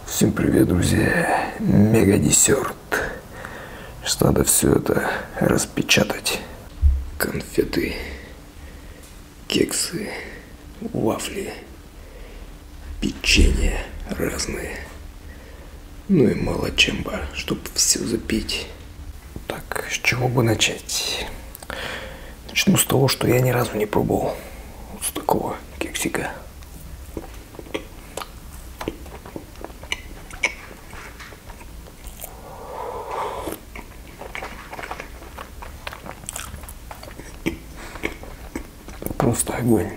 Всем привет, друзья! Мега десерт. Сейчас надо все это распечатать. Конфеты, кексы, вафли, печенье разные. Ну и молочемба, чтобы все запить. Так, с чего бы начать? Начну с того, что я ни разу не пробовал. Вот с такого кексика. Просто огонь.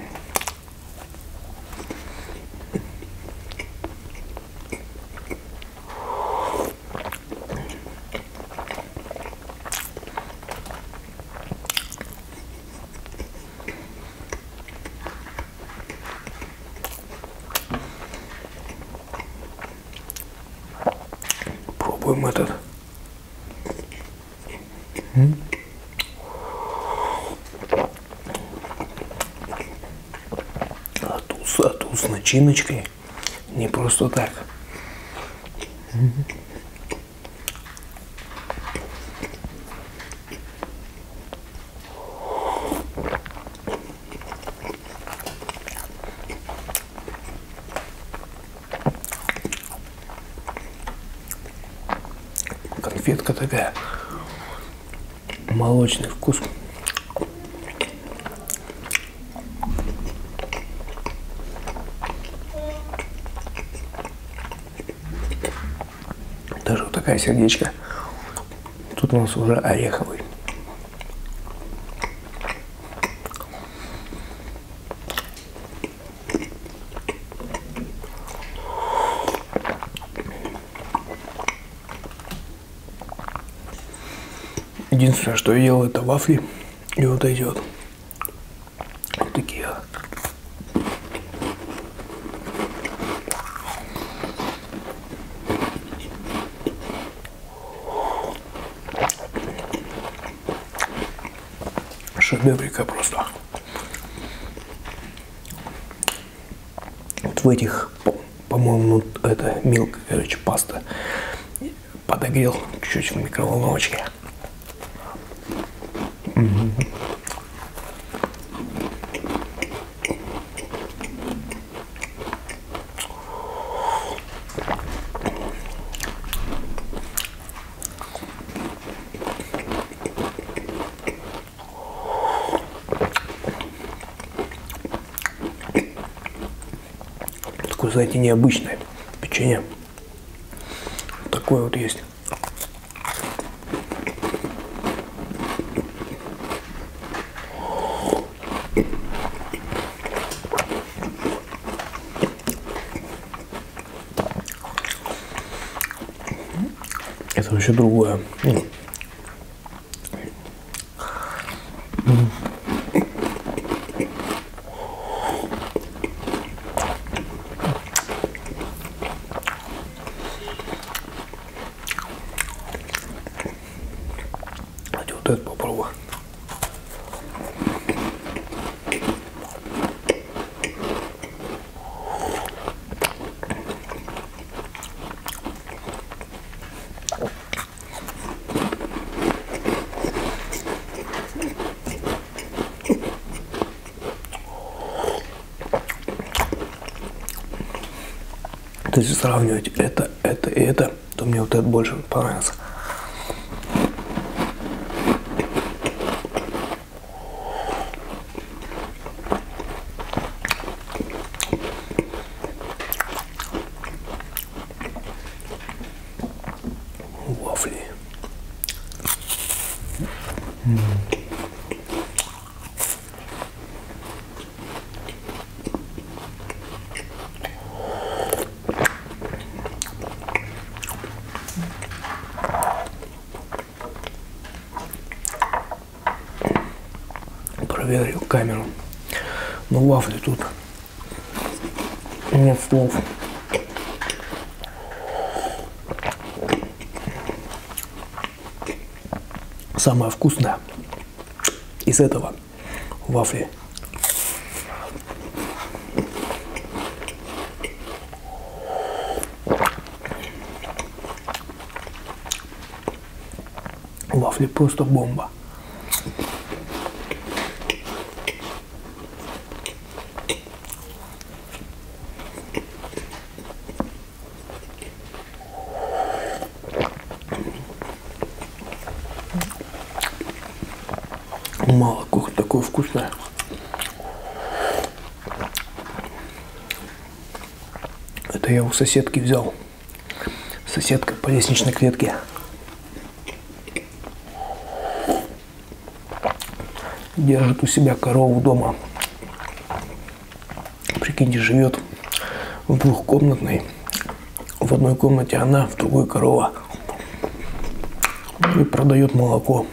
Пробуем этот. А тут с начиночкой. Не просто так. Конфетка такая. Молочный вкус. Даже вот такая сердечко. Тут у нас уже ореховый. Единственное, что я ел, это вафли. И вот эти вот такие. Шедеврика просто. Вот в этих, по-моему, это мелко, короче, паста. Подогрел чуть-чуть в микроволновочке. Такое, знаете, необычное печенье. Такое вот есть. Это вообще другое. Давайте вот это попробую. То есть, если сравнивать это и это, то мне вот это больше понравился. Вафли. Проверил камеру. Но вафли тут нет слов. Самое вкусное из этого вафли. Вафли просто бомба. Молоко такое вкусное. Это я у соседки взял. Соседка по лестничной клетке. Держит у себя корову дома. Прикиньте, живет в двухкомнатной. В одной комнате она, в другой корова. И продает молоко.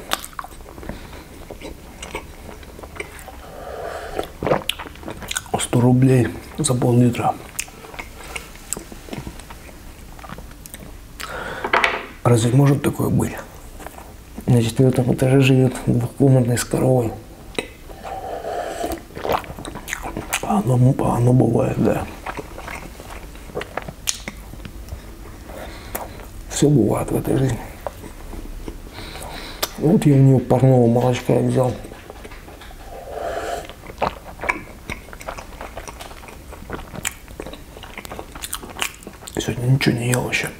$100 за пол-литра. Разве может такое быть? На 4-м этаже живет двухкомнатной с коровой. Оно бывает, да. Все бывает в этой жизни. Вот я у нее парного молочка взял. Сегодня ничего не ел еще.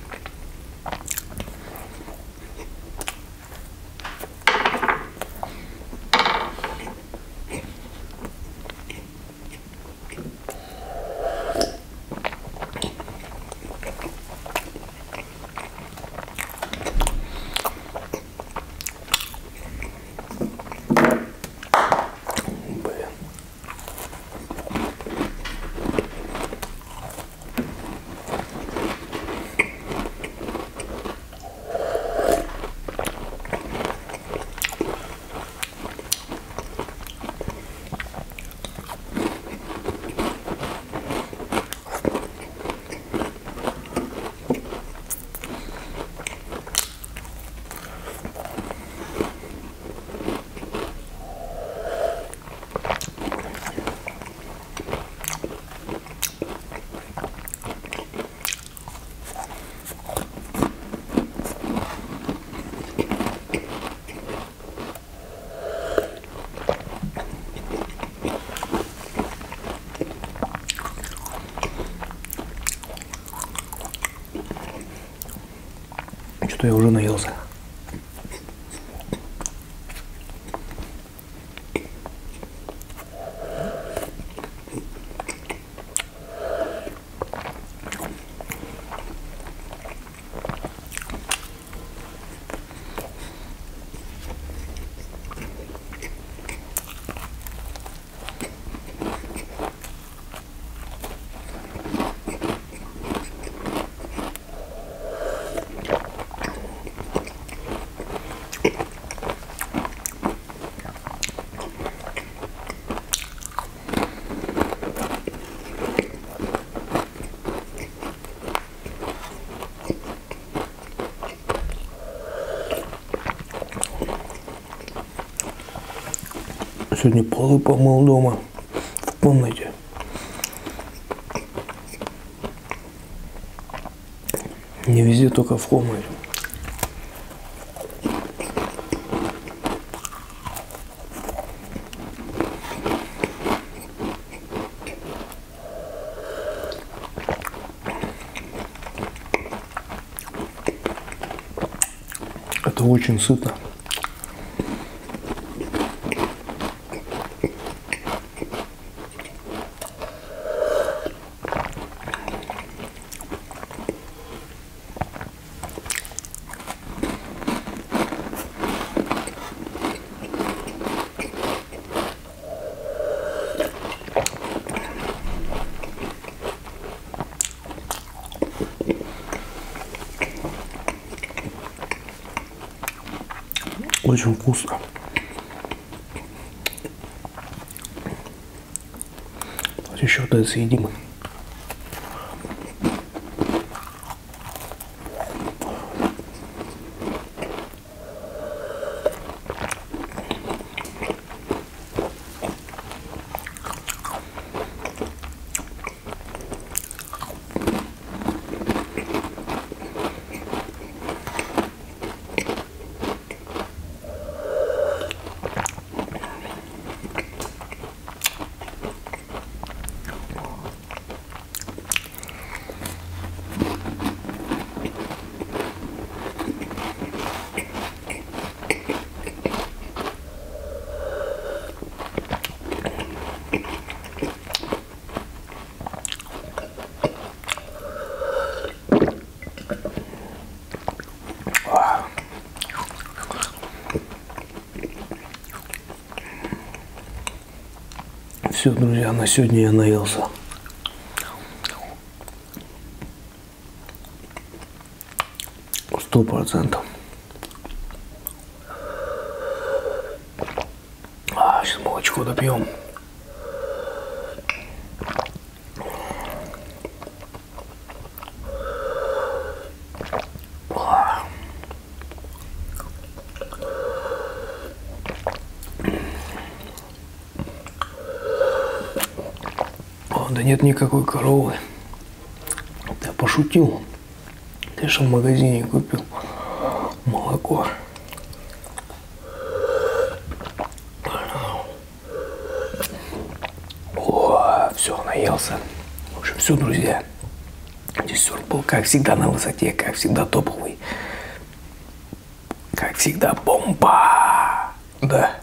Что я уже наелся. Сегодня полы помыл дома, в комнате. Не везде, только в комнате. Это очень сытно. Очень вкусно. Вот еще вот это съедим. Все, друзья, на сегодня я наелся. Сто процентов. Сейчас молочко допьем. Да нет никакой коровы. Я пошутил. Ты же в магазине купил молоко. О, все, наелся. В общем, все, друзья. Десерт был, как всегда, на высоте, как всегда, топовый. Как всегда, бомба. Да.